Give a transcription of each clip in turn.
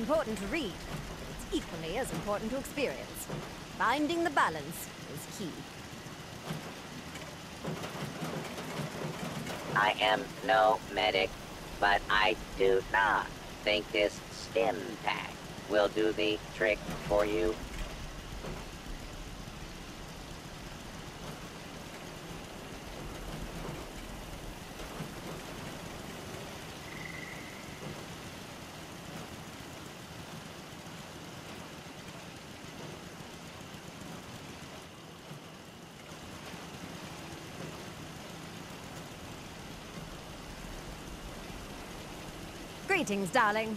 important to read, but it's equally as important to experience. Finding the balance is key. I am no medic, but I do not think this stim pack will do the trick for you. Greetings, darling.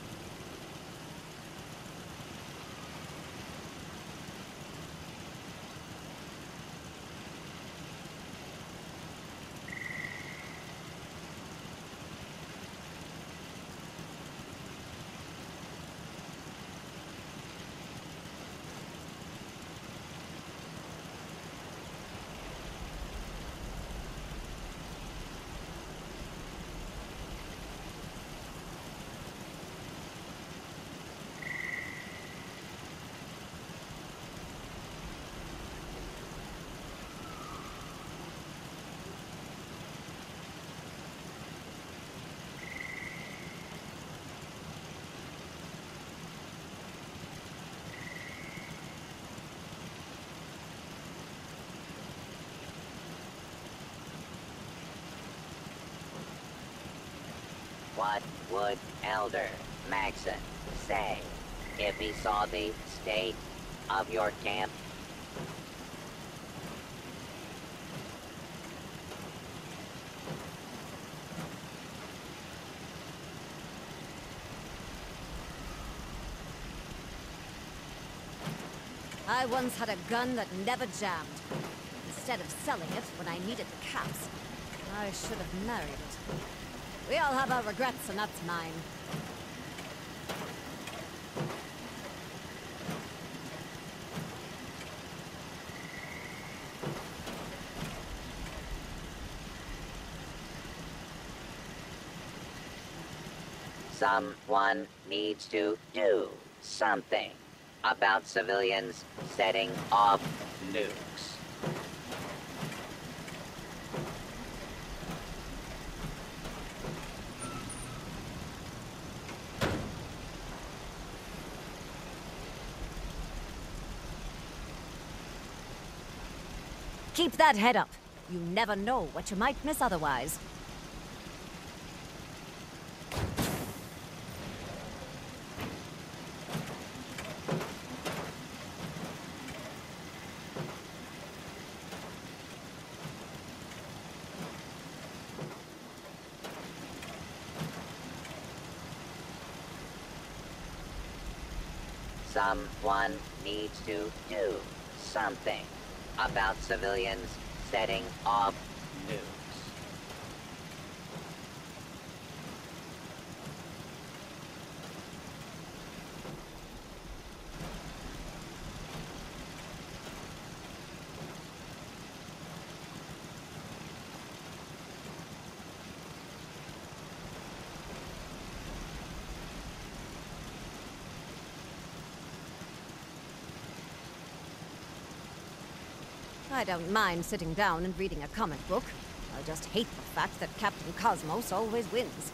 What would Elder Maxon say if he saw the state of your camp? I once had a gun that never jammed. Instead of selling it when I needed the caps, I should have married it. We all have our regrets, and that's mine. Someone needs to do something about civilians setting off nukes. Keep that head up. You never know what you might miss otherwise. Someone needs to do something about civilians setting off nukes. I don't mind sitting down and reading a comic book. I just hate the fact that Captain Cosmos always wins.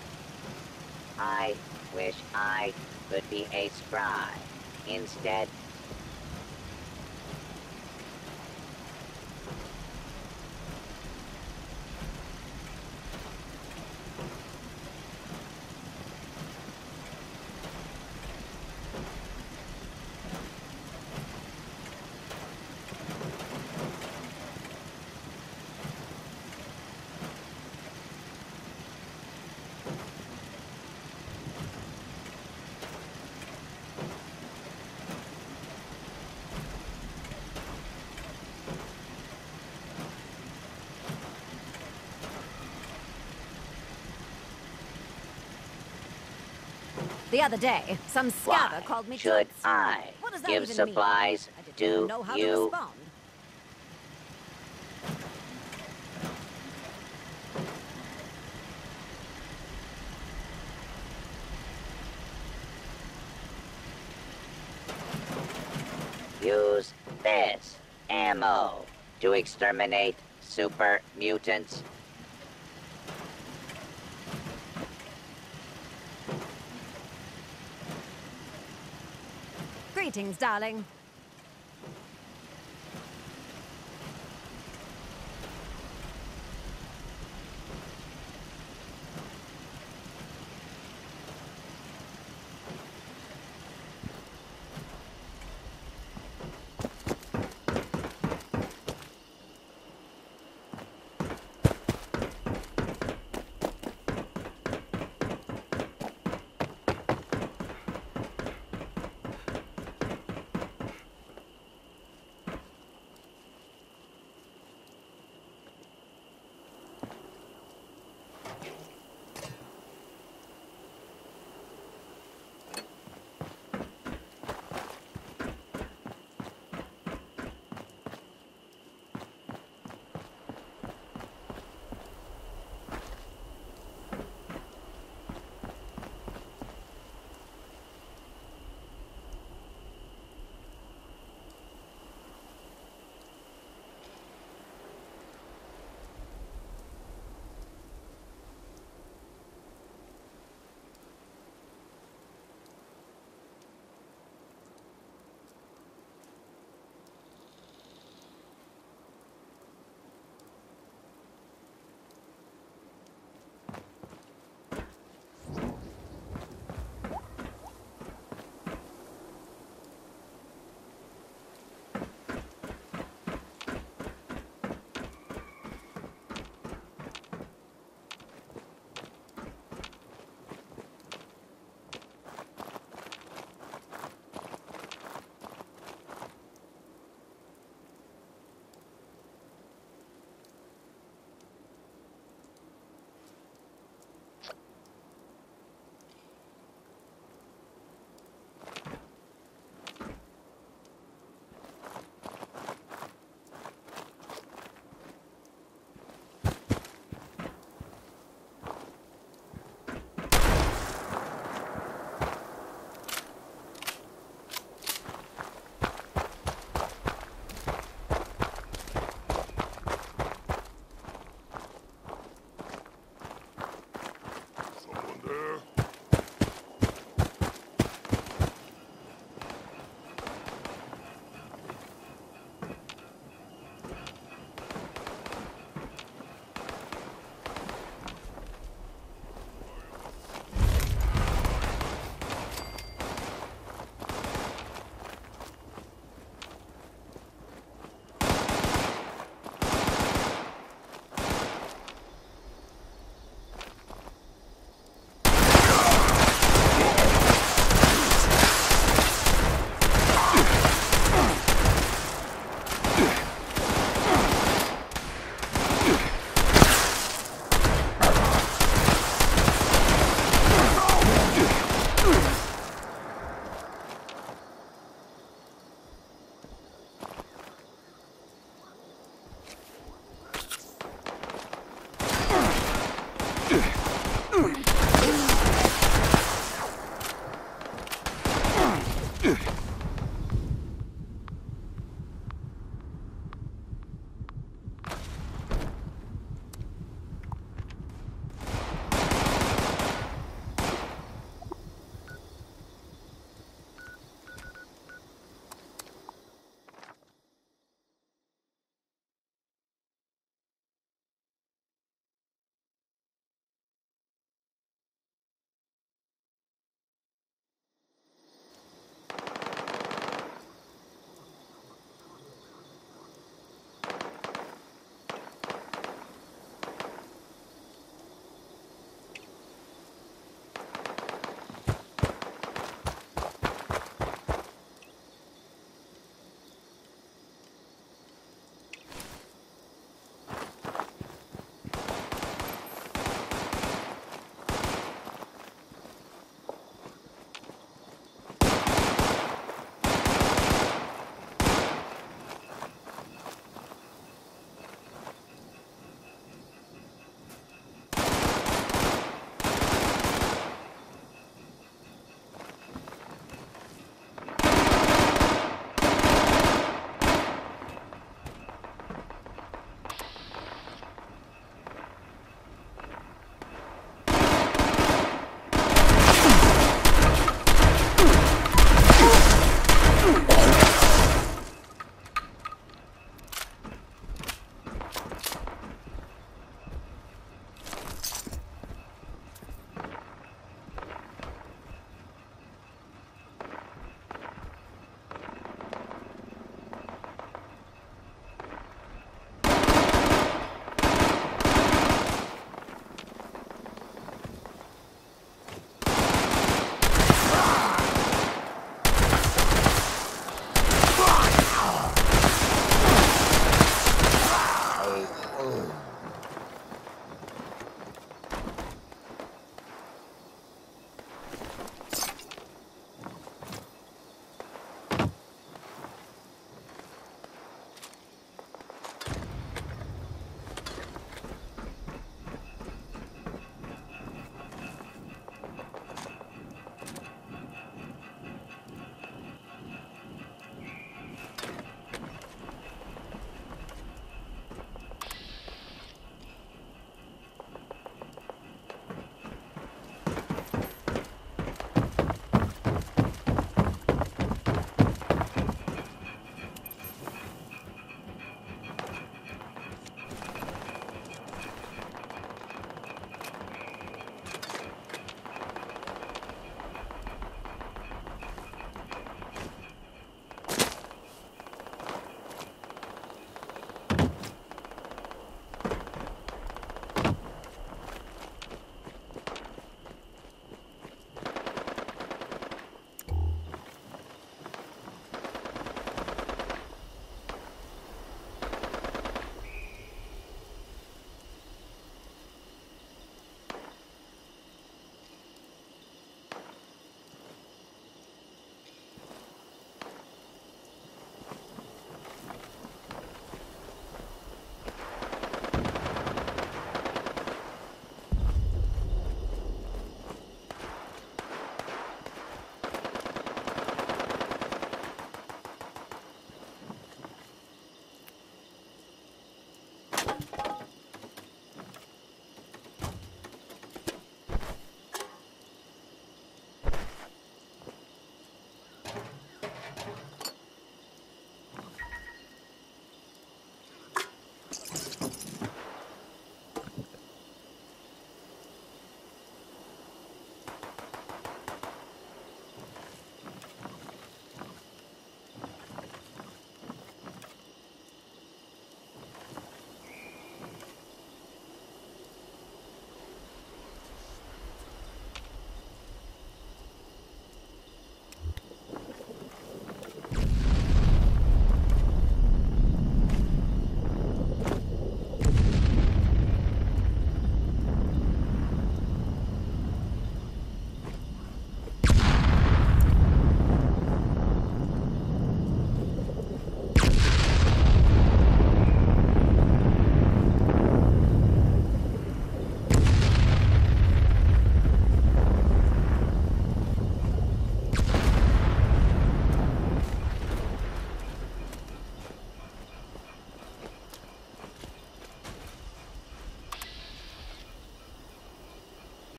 I wish I could be a scribe instead The other day, some Why scabber called me should toots. I What does that give even supplies mean? I didn't to even know how to you? respond. Use this ammo to exterminate super mutants. Greetings, darling.